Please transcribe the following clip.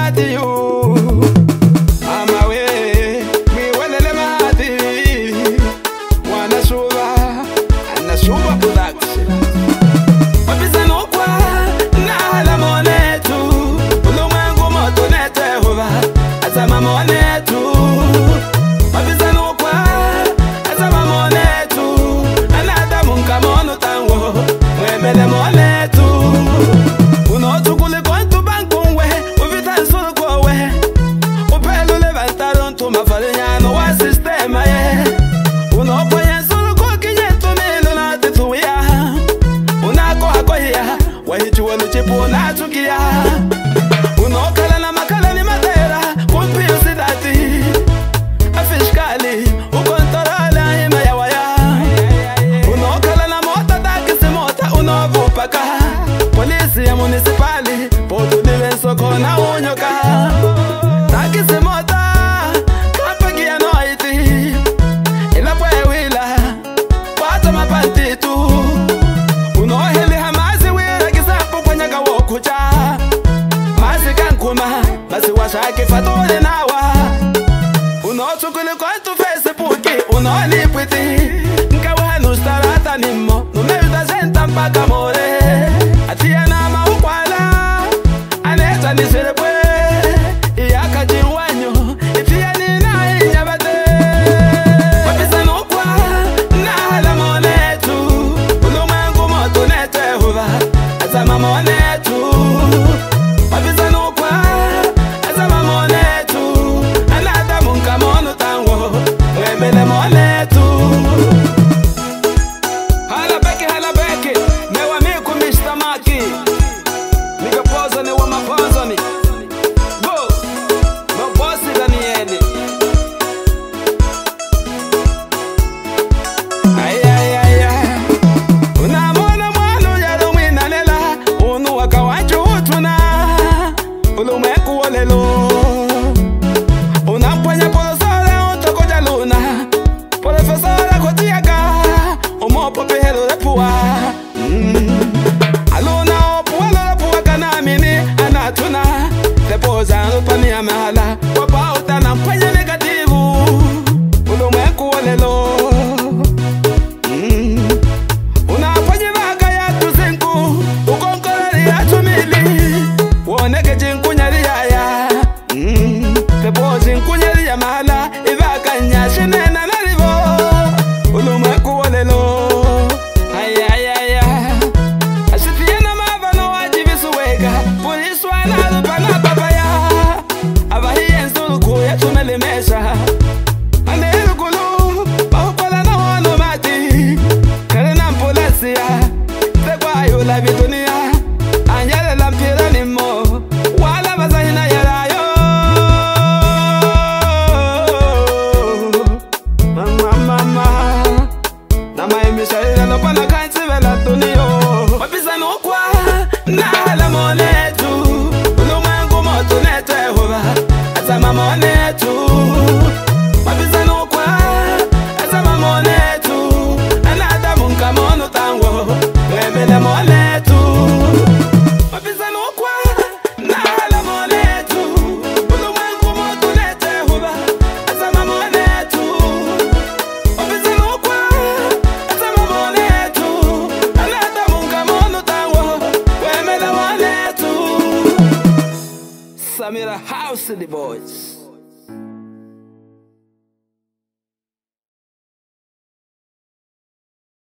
mati yo. Mama we, mi welele mati. Wana suba, ana suba production. Wapisa nukwa, na la monetu. Ulimwengu moto nete hova, azama monetu. Wapisa nukwa, azama monetu. Anada munka mono tango, mwemele monetu. Uno tukule kwantu bankunwe, uvita nsulu kowe. Upelu levantaron tu mafarinyano wa sistema ye. Uno poye nsulu kukinye tumilu na tituya. Unako hakohia, wahichu waluchipu unatukia. Uno kala na makala ni matera, kumpi usidati. Afishkali, ukontorala hima ya waya. Uno kala na mota takisi mota, uno vupaka. Polisi ya municipali, potu diwe soko na unyoka. Takisi mota, kampagi ya noiti. Ila pwe wila, pato mapanti tu. Uno hili hamazi wila kisampu kwenye kawokucha. Masi kankuma, masi washaki fatole nawa. Uno tukuli kwantu Facebooki, uno lipwiti. Nkawa nustarata nimo, numeuta zenta mpaka more. Atia na maukwala, aneta niserebwe. Iyaka jiwanyo, itia nina inyabate. Wapisa nukwa, na la monetu. Ulimwengu moto nete hova, azama monetu. Wapisa nukwa, azama monetu. Anada munka mono tango, mwemele monetu. Hala beke, mewa miku Mr. Maki. Mika pozo ni wa mapozo ni. Go, mabosi Danieli. Ay. Unamona mwanu ya lumina lela. Unu waka wanchu utuna. Ulumeku walelo. Unampanya polosora utokoja luna. Polofesora kotiaka. Umopo pehelo repua. Aluna opuelo repua kanamini. Anatuna. Tepoza nupani ya mahala. Wapa utana mpanya negativu. Ulumeku walelo. Unapanya vaga ya tuzinku. Ukonkorari ya tumili. Woneke jinkunyari ya ya. Tepozi nkunyari ya mahala. Ivaka nyashinena narivo. Ulumeku walelo. Ay. Asitiena mavano wajivisuwega. Puliswa na lupana papaya. Abahiye nsuluku ya tumelimesha. Anelukulu, bahukwala na wano mati. Karena mpulasia, tekwa yula bitunia. Anjale lampira nimo, wala bazahina yalayo. Mama, nama emishalila lopana kanchi vela tunio. Wapisa nukwa, na la monetu. Ulimwengu moto nete hova, azama monetu. Wapisa nukwa, azama monetu. Anada munka mono tango, mwemele monetu. Wapisa nukwa, na la monetu. Ulimwengu moto nete hova, azama monetu. Wapisa nukwa, azama monetu. Anada munka mono tango, mwemele monetu. Samira House the boys.